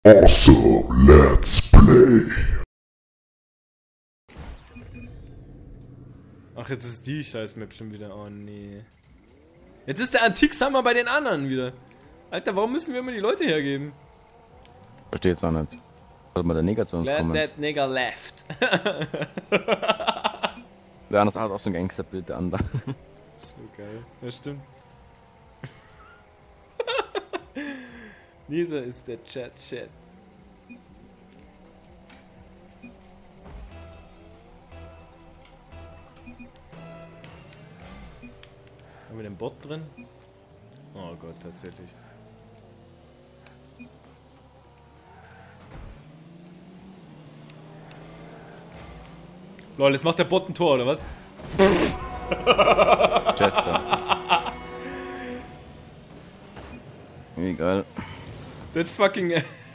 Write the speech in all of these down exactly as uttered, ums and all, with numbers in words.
Awesome, let's play. Ach, jetzt ist die Scheiß-Map schon wieder. Oh nee. Jetzt ist der Antik-Summer bei den anderen wieder. Alter, warum müssen wir immer die Leute hergeben? Verstehe jetzt auch nicht. Sollte mal der Neger zu uns Glad kommen. that nigger left. Der andere hat auch so ein Gangsterbild, der andere. So geil. Ja, stimmt. Dieser ist der Chat-Chat. Haben wir den Bot drin? Oh Gott, tatsächlich. Lol, jetzt macht der Bot ein Tor, oder was? Chester. Wie geil. That fucking...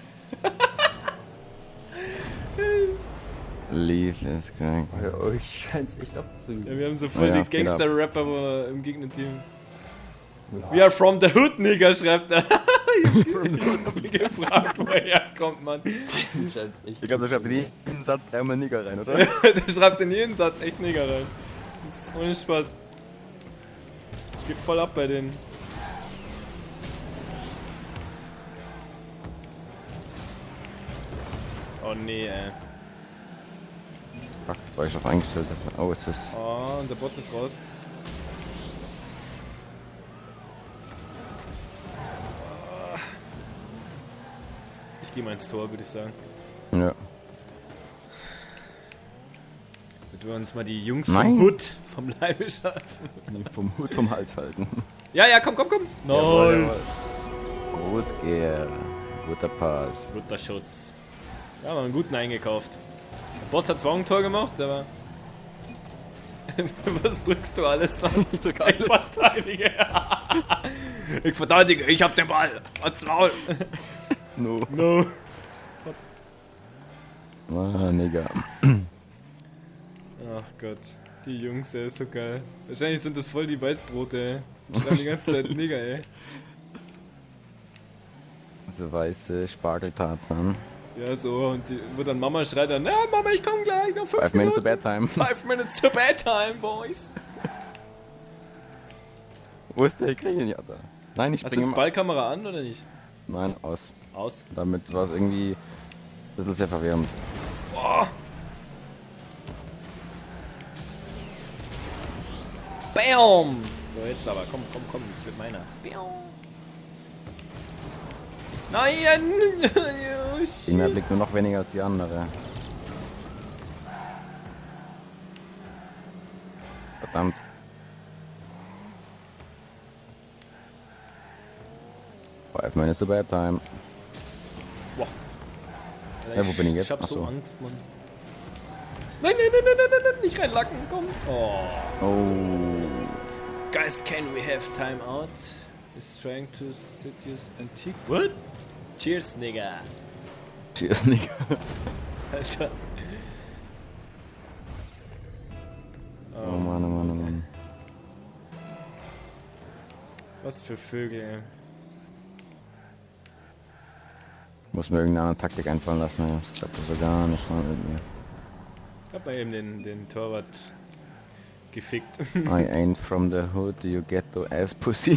Leaf ist krank. Bei euch scheint's echt abzugehen. Ja, wir haben so voll Ja, die es geht ab. Gangster-Rapper im Gegnerteam. We are from the hood, Nigger, schreibt er. Ich hab mich gefragt, wo er herkommt, Mann. Scheint's echt Ich glaube, da schreibt in jeden Satz einmal Neger rein, oder? Der schreibt in jeden Satz echt Nigger rein. Das ist ohne Spaß. Ich geh voll ab bei denen. Oh nee, ey. Fuck, das war ich schon eingestellt. Dass oh, jetzt ist. Oh, und der Bot ist raus. Ich geh mal ins Tor, würde ich sagen. Ja. Damit wir uns mal die Jungs Nein. vom Hood vom Leibe schaffen. Vom Hut vom Hals halten. Ja, ja, komm, komm, komm. Nice. Gut, Gear. Guter Pass. Guter Schuss. Ja, haben einen guten eingekauft. Der Bot hat zwar ein Tor gemacht, aber... Was drückst du alles an? Ich drück Ich verteidige. Ich verteidige, ich hab den Ball. Als Maul. No. No. Ah, Neger. Ach Gott. Die Jungs, ey, ist so geil. Wahrscheinlich sind das voll die Weißbrote, ey. Die schreiben die ganze Zeit Nigger, ey. So weiße Spargeltarzan. Ja, so. Und die, wo dann Mama schreit dann, na Mama, ich komm gleich, noch fünf Five minutes to Minuten. bedtime. Five minutes to bedtime, boys. Wo ist der? Ich krieg ihn ja da. Nein, ich Hast du springe jetzt mal. Ballkamera an oder nicht? Nein, aus. Aus. Damit war es irgendwie ein bisschen sehr verwirrend. Oh. Bam! So, jetzt aber, komm, komm, komm, das wird meiner. Bam. Nein! Oh, shit. Irgendwer blickt nur noch weniger als die andere. Verdammt. Five minutes to bedtime. Boah. Ja, wo bin ich jetzt? Ich hab Ach so so. Angst, Mann. Nein, nein, nein, nein, nein, nein, nein, nicht reinlacken, komm. Oh. Oh. Guys, can we have time out? Is trying to seduce antique. What? Cheers, nigga. Cheers, Neger. Alter. Oh Mann, oh Mann, oh Mann. Was für Vögel, ey. Muss mir irgendeine andere Taktik einfallen lassen, ey. Das klappt so gar nicht mal mit mir. Ich hab mal eben den, den Torwart gefickt. I ain't from the hood, you ghetto ass pussy.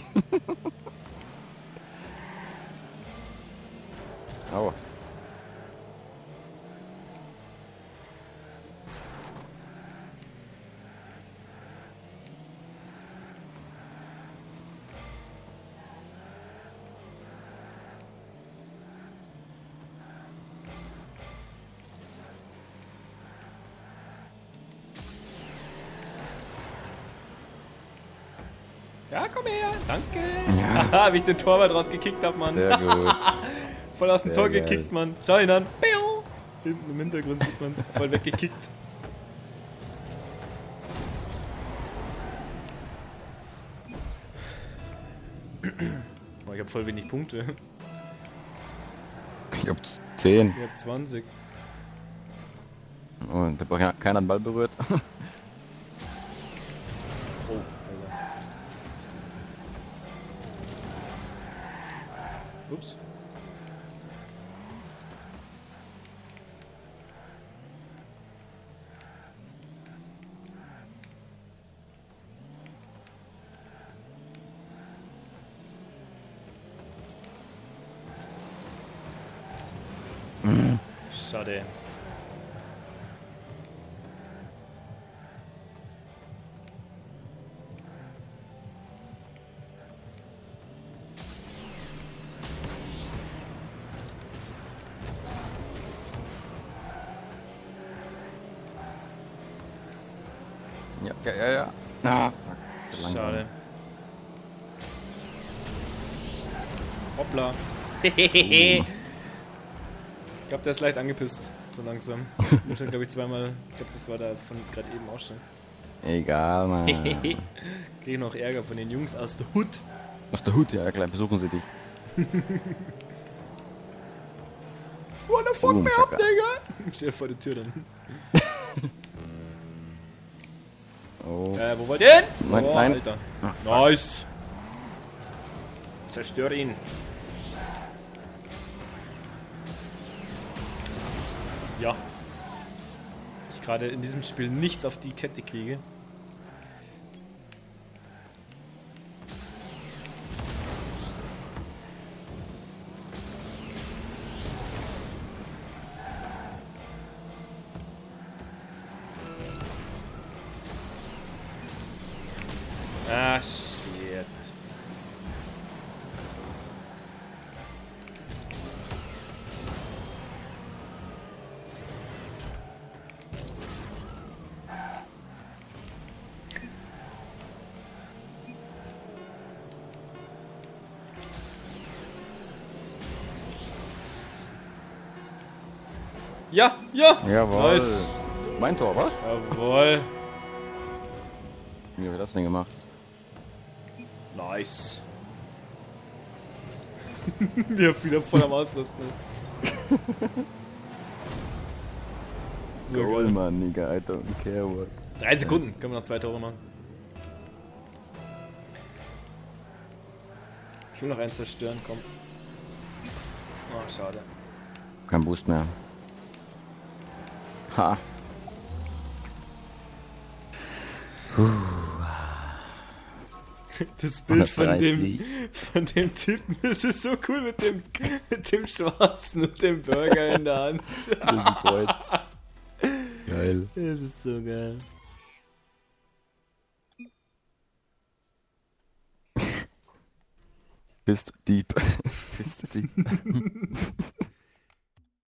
Aua. Ja, komm her, danke. Ja. Haha, wie ich den Torwart rausgekickt hab, Mann. Sehr gut. Voll aus dem Sehr Tor geil. gekickt, Mann. Schau ihn an. Piu. Hinten im Hintergrund sieht man's. Voll weggekickt. Boah, ich hab voll wenig Punkte. Ich hab zehn. Ich hab zwanzig. Und da hat keiner den Ball berührt. Oh, Alter. Ups. Schade. Ja, ja, ja, ja. Ah, fuck. So langsam. Schade. Hoppla. Ich glaube, der ist leicht angepisst. So langsam. Muss schon, glaube ich, zweimal. Ich glaube, das war da von gerade eben auch schon. Egal, Mann. Krieg noch Ärger von den Jungs aus der Hut. Aus der Hut, ja, gleich besuchen sie dich. Wanna fuck Boom, me up, Chaka. Digga? Ich stehe vor der Tür dann. Oh. Äh, wo wollt ihr hin? Nein, oh, nein. Alter. Ach, Nice. Zerstör ihn. Ja. Ich gerade in diesem Spiel nichts auf die Kette kriege. Ah, shit. Ja, ja. Jawohl. Nice. Mein Tor, was? Jawohl. Wie haben wir das denn gemacht? Nice. Wir haben wieder voll am Ausrüsten ist. So Goal, geil. Mann, Nigga, I don't care what. Drei Sekunden, können wir noch zwei Tore machen. Ich will noch einen zerstören, komm. Oh, schade. Kein Boost mehr. Ha. Das Bild von dem, hundertdreißig. von dem Typen, das ist so cool mit dem, mit dem Schwarzen und dem Burger in der Hand. Geil. Das ist so geil. Fist deep. Fist deep.